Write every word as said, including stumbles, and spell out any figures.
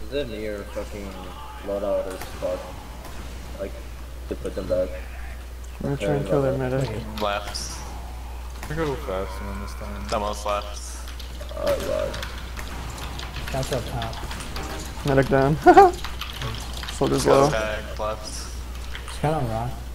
the near fucking loadout is fucked. Like, to put them back. I'm gonna try and kill their medic. Left. I go faster than this time. Almost left. Alright. That's up top. Medic down. Soldier's Go low. tag left. It's kind of rock.